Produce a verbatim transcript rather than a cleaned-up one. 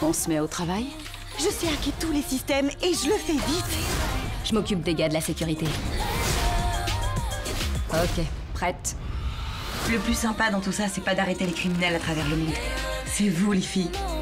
On se met au travail? Je sais hacker tous les systèmes et je le fais vite. Je m'occupe des gars de la sécurité. Ok, prête. Le plus sympa dans tout ça, c'est pas d'arrêter les criminels à travers le monde. C'est vous, les filles.